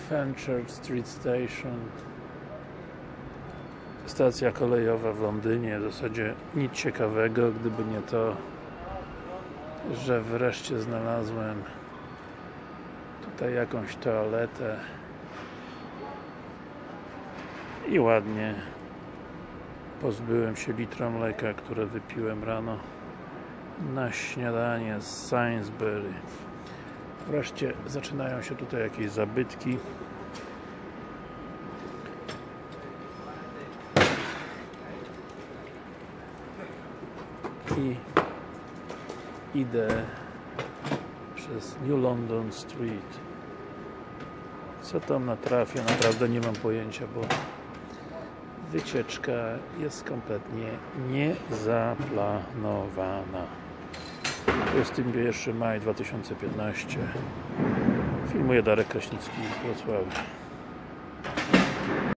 Fenchurch Street Station, stacja kolejowa w Londynie. W zasadzie nic ciekawego, gdyby nie to, że wreszcie znalazłem tutaj jakąś toaletę i ładnie pozbyłem się litra mleka, które wypiłem rano na śniadanie z Sainsbury. Wreszcie zaczynają się tutaj jakieś zabytki. I idę przez New London Street. Co tam natrafię? Naprawdę nie mam pojęcia, bo wycieczka jest kompletnie niezaplanowana. 21 maja 2015. Filmuje Darek Kraśnicki z Wrocławia.